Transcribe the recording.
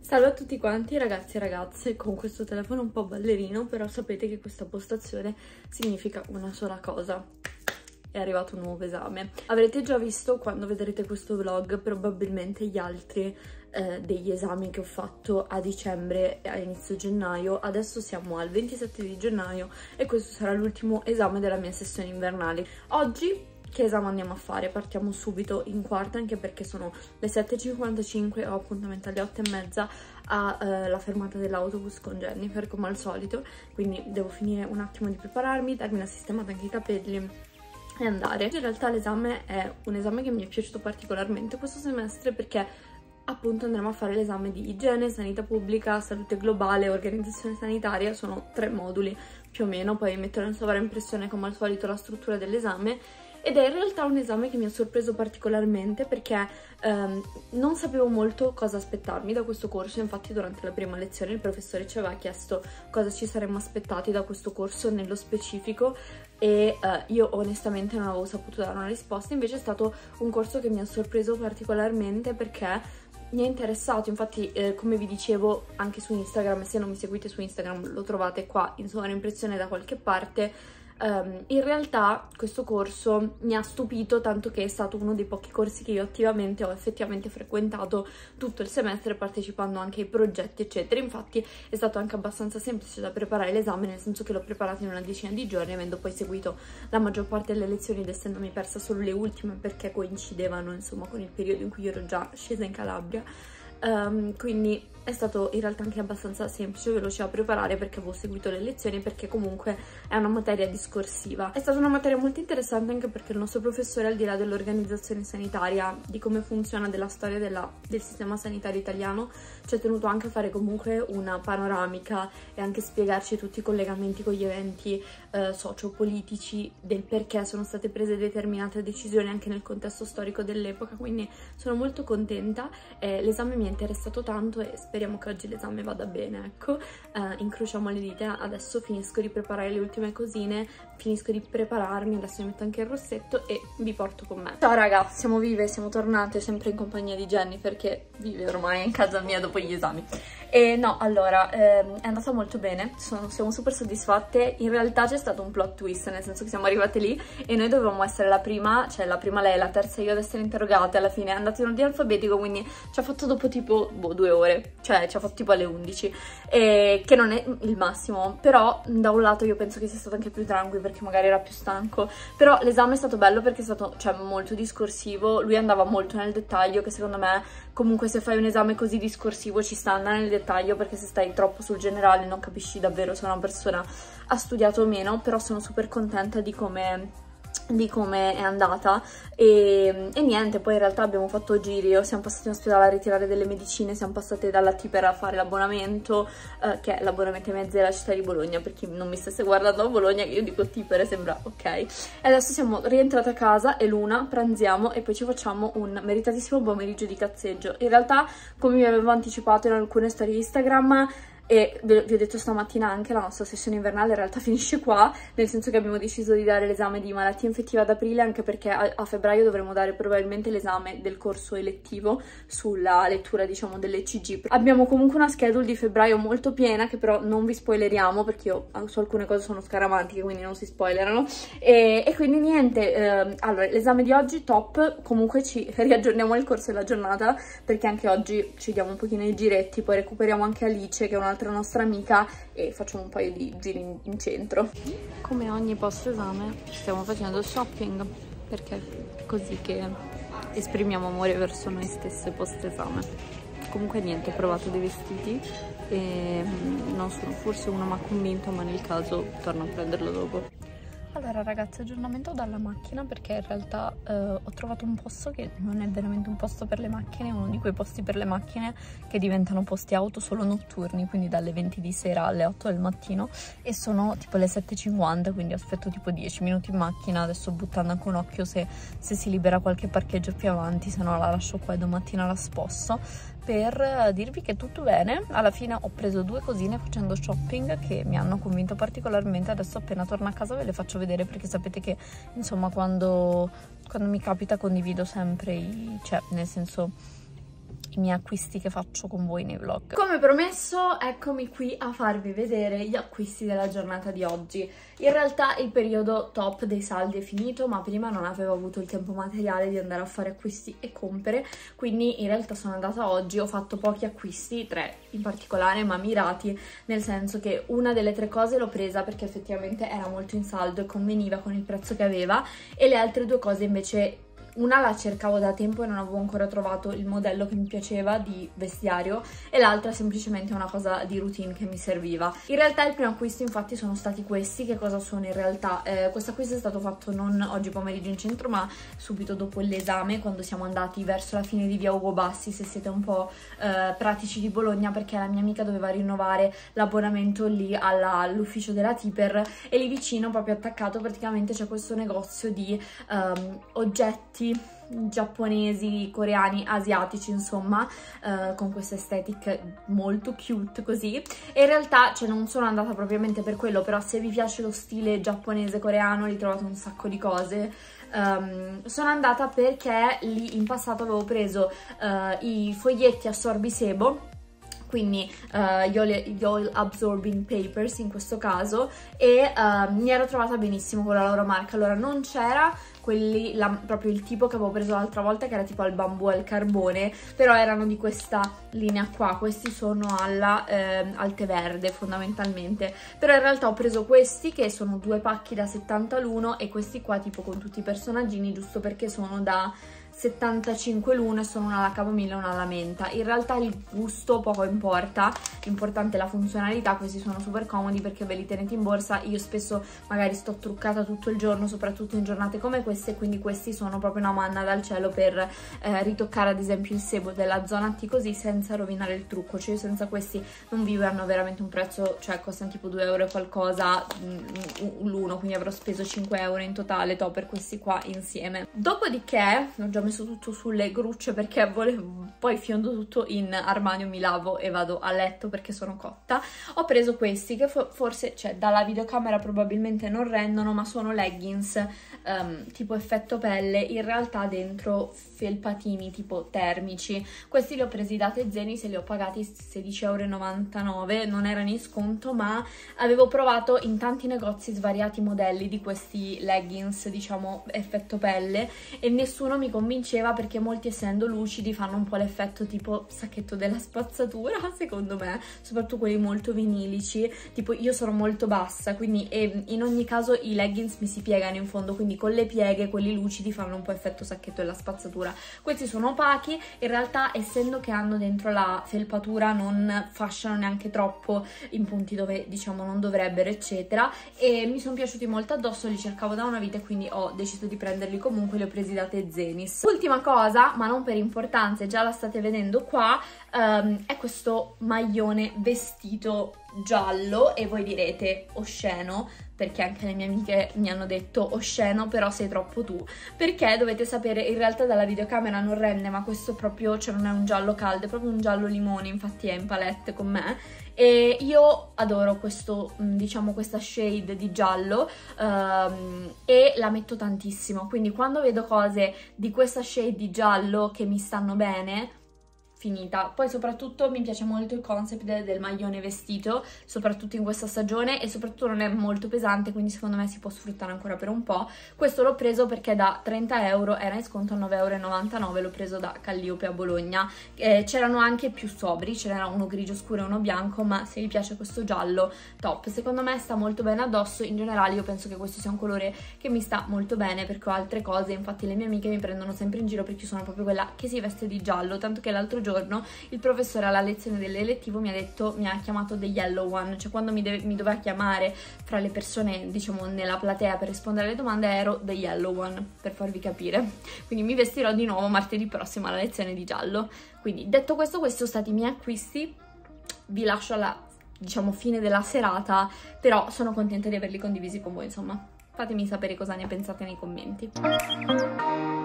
Salve a tutti quanti ragazzi e ragazze, con questo telefono un po' ballerino, però sapete che questa postazione significa una sola cosa: è arrivato un nuovo esame. Avrete già visto, quando vedrete questo vlog, probabilmente gli altri degli esami che ho fatto a dicembre e a inizio gennaio. Adesso siamo al 27 di gennaio e questo sarà l'ultimo esame della mia sessione invernale. Oggi che esame andiamo a fare? Partiamo subito in quarta, anche perché sono le 7:55 e ho appuntamento alle 8:30 alla fermata dell'autobus con Jennifer, come al solito, quindi devo finire un attimo di prepararmi, darmi una sistemata anche i capelli e andare. In realtà l'esame è un esame che mi è piaciuto particolarmente questo semestre, perché appunto andremo a fare l'esame di igiene, sanità pubblica, salute globale, organizzazione sanitaria. Sono 3 moduli più o meno, poi metterò in sovraimpressione come al solito la struttura dell'esame. Ed è in realtà un esame che mi ha sorpreso particolarmente, perché non sapevo molto cosa aspettarmi da questo corso. Infatti durante la prima lezione il professore ci aveva chiesto cosa ci saremmo aspettati da questo corso nello specifico e io onestamente non avevo saputo dare una risposta. Invece è stato un corso che mi ha sorpreso particolarmente, perché mi è interessato. Infatti come vi dicevo anche su Instagram, se non mi seguite su Instagram lo trovate qua in sovraimpressione da qualche parte. In realtà questo corso mi ha stupito, tanto che è stato uno dei pochi corsi che io attivamente ho effettivamente frequentato tutto il semestre, partecipando anche ai progetti eccetera. Infatti è stato anche abbastanza semplice da preparare l'esame, nel senso che l'ho preparato in una decina di giorni, avendo poi seguito la maggior parte delle lezioni ed essendomi persa solo le ultime perché coincidevano insomma con il periodo in cui io ero già scesa in Calabria. Quindi è stato in realtà anche abbastanza semplice e veloce da preparare, perché avevo seguito le lezioni, perché comunque è una materia discorsiva. È stata una materia molto interessante anche perché il nostro professore, al di là dell'organizzazione sanitaria, di come funziona, della storia del sistema sanitario italiano, ci ha tenuto anche a fare comunque una panoramica e anche spiegarci tutti i collegamenti con gli eventi sociopolitici, del perché sono state prese determinate decisioni anche nel contesto storico dell'epoca. Quindi sono molto contenta, l'esame mi è interessato tanto e speriamo che oggi l'esame vada bene, ecco. Incrociamo le dita. Adesso finisco di preparare le ultime cosine, finisco di prepararmi, adesso mi metto anche il rossetto e vi porto con me. Ciao raga, siamo vive, siamo tornate sempre in compagnia di Jennifer, che vive ormai in casa mia dopo gli esami. E no, allora, è andata molto bene, siamo super soddisfatte. In realtà c'è stato un plot twist, nel senso che siamo arrivate lì e noi dovevamo essere la prima, cioè la prima lei, la terza io ad essere interrogate. Alla fine è andato in ordine alfabetico, quindi ci ha fatto dopo tipo 2 ore, cioè ci ha fatto tipo alle 11, che non è il massimo, però da un lato io penso che sia stato anche più tranquillo perché magari era più stanco. Però l'esame è stato bello perché è stato, cioè, molto discorsivo, lui andava molto nel dettaglio, che secondo me comunque se fai un esame così discorsivo ci sta andare nel dettaglio, perché se stai troppo sul generale non capisci davvero se una persona ha studiato o meno. Però sono super contenta di come è andata e niente. Poi in realtà abbiamo fatto giri, siamo passati in ospedale a ritirare delle medicine, siamo passate dalla Tipper a fare l'abbonamento, che è l'abbonamento ai mezzi della città di Bologna, per chi non mi stesse guardando a Bologna, che io dico Tipper sembra ok. E adesso siamo rientrate a casa e l'una pranziamo e poi ci facciamo un meritatissimo pomeriggio di cazzeggio. In realtà, come vi avevo anticipato in alcune storie Instagram e vi ho detto stamattina, anche la nostra sessione invernale in realtà finisce qua, nel senso che abbiamo deciso di dare l'esame di malattia infettiva ad aprile, anche perché a febbraio dovremo dare probabilmente l'esame del corso elettivo sulla lettura, diciamo, dell'ECG. Abbiamo comunque una schedule di febbraio molto piena, che però non vi spoileriamo perché io su alcune cose sono scaramantiche, quindi non si spoilerano. E quindi niente, allora l'esame di oggi top, comunque ci riaggiorniamo il corso della giornata, perché anche oggi ci diamo un pochino i giretti, poi recuperiamo anche Alice, che è un'altra nostra amica, e facciamo un paio di giri in centro. Come ogni post esame stiamo facendo shopping, perché è così che esprimiamo amore verso noi stesse post esame. Comunque niente, ho provato dei vestiti e non sono, forse uno mi ha convinto, ma nel caso torno a prenderlo dopo. Allora ragazzi, aggiornamento dalla macchina, perché in realtà ho trovato un posto che non è veramente un posto per le macchine, è uno di quei posti per le macchine che diventano posti auto solo notturni, quindi dalle 20 di sera alle 8 del mattino, e sono tipo le 7:50, quindi aspetto tipo 10 minuti in macchina. Adesso buttando anche un occhio se si libera qualche parcheggio più avanti, se no la lascio qua e domattina la sposto, per dirvi che tutto bene. Alla fine ho preso 2 cosine facendo shopping che mi hanno convinto particolarmente. Adesso appena torno a casa ve le faccio vedere, perché sapete che insomma quando mi capita condivido sempre cioè nel senso i miei acquisti che faccio con voi nei vlog. Come promesso, eccomi qui a farvi vedere gli acquisti della giornata di oggi. In realtà il periodo top dei saldi è finito, ma prima non avevo avuto il tempo materiale di andare a fare acquisti e compere, quindi in realtà sono andata oggi, ho fatto pochi acquisti, 3 in particolare, ma mirati, nel senso che una delle 3 cose l'ho presa perché effettivamente era molto in saldo e conveniva con il prezzo che aveva, e le altre 2 cose invece, una la cercavo da tempo e non avevo ancora trovato il modello che mi piaceva di vestiario, e l'altra semplicemente una cosa di routine che mi serviva. In realtà il primo acquisto infatti sono stati questi. Che cosa sono in realtà? Questo acquisto è stato fatto non oggi pomeriggio in centro, ma subito dopo l'esame, quando siamo andati verso la fine di via Ugo Bassi, se siete un po' pratici di Bologna, perché la mia amica doveva rinnovare l'abbonamento lì all'ufficio della Tipper, e lì vicino, proprio attaccato praticamente, c'è questo negozio di oggetti giapponesi, coreani, asiatici, insomma, con questa aesthetic molto cute così. E in realtà, cioè, non sono andata propriamente per quello, però se vi piace lo stile giapponese, coreano, lì trovate un sacco di cose. Sono andata perché lì in passato avevo preso i foglietti assorbisebo, quindi gli oil absorbing papers in questo caso, e mi ero trovata benissimo con la loro marca. Allora, non c'era quelli, proprio il tipo che avevo preso l'altra volta, che era tipo al bambù e al carbone, però erano di questa linea qua. Questi sono al tè verde fondamentalmente, però in realtà ho preso questi che sono 2 pacchi da 70 l'uno, e questi qua tipo con tutti i personaggini, giusto perché sono da 75 l'uno e sono una alla camomilla e una alla menta. In realtà il gusto poco importa, l'importante è la funzionalità. Questi sono super comodi perché ve li tenete in borsa. Io spesso magari sto truccata tutto il giorno, soprattutto in giornate come queste, quindi questi sono proprio una manna dal cielo per ritoccare ad esempio il sebo della zona T così, senza rovinare il trucco. Cioè io senza questi non vivo, e hanno veramente un prezzo, cioè costano tipo 2 euro e qualcosa l'uno, quindi avrò speso 5 euro in totale per questi qua insieme. Dopodiché ho già messo tutto sulle grucce perché poi fiondo tutto in armadio, mi lavo e vado a letto perché sono cotta. Ho preso questi che forse, cioè, dalla videocamera probabilmente non rendono, ma sono leggings tipo effetto pelle, in realtà dentro felpatini tipo termici. Questi li ho presi da Tezzeni, se li ho pagati 16,99 euro, non erano in sconto, ma avevo provato in tanti negozi svariati modelli di questi leggings, diciamo effetto pelle, e nessuno mi convinceva perché molti, essendo lucidi, fanno un po' l'effetto tipo sacchetto della spazzatura, secondo me, soprattutto quelli molto vinilici. Tipo io sono molto bassa, quindi in ogni caso i leggings mi si piegano in fondo, quindi con le pieghe quelli lucidi fanno un po' effetto sacchetto della spazzatura. Questi sono opachi, in realtà essendo che hanno dentro la felpatura non fasciano neanche troppo in punti dove diciamo non dovrebbero, eccetera, e mi sono piaciuti molto addosso, li cercavo da una vita e quindi ho deciso di prenderli comunque, li ho presi da Tezenis. Ultima cosa, ma non per importanza, già la state vedendo qua, è questo maglione vestito giallo, e voi direte osceno, perché anche le mie amiche mi hanno detto osceno, però sei troppo tu, perché dovete sapere, in realtà dalla videocamera non rende, ma questo proprio, cioè non è un giallo caldo, è proprio un giallo limone, infatti è in palette con me, e io adoro questo, diciamo questa shade di giallo, e la metto tantissimo, quindi quando vedo cose di questa shade di giallo che mi stanno bene, finita. Poi soprattutto mi piace molto il concept del maglione vestito, soprattutto in questa stagione, e soprattutto non è molto pesante, quindi secondo me si può sfruttare ancora per un po'. Questo l'ho preso perché da 30 euro era in sconto a 9,99 euro, l'ho preso da Calliope a Bologna. C'erano anche più sobri, ce n'era uno grigio scuro e uno bianco, ma se vi piace questo giallo, top. Secondo me sta molto bene addosso. In generale io penso che questo sia un colore che mi sta molto bene, perché ho altre cose, infatti le mie amiche mi prendono sempre in giro perché sono proprio quella che si veste di giallo, tanto che l'altro giorno il professore alla lezione dell'elettivo mi ha chiamato The Yellow One, cioè quando mi doveva chiamare fra le persone, diciamo nella platea, per rispondere alle domande, ero The Yellow One, per farvi capire. Quindi mi vestirò di nuovo martedì prossimo alla lezione di giallo. Quindi detto questo, questi sono stati i miei acquisti, vi lascio alla, diciamo, fine della serata, però sono contenta di averli condivisi con voi, insomma. Fatemi sapere cosa ne pensate nei commenti.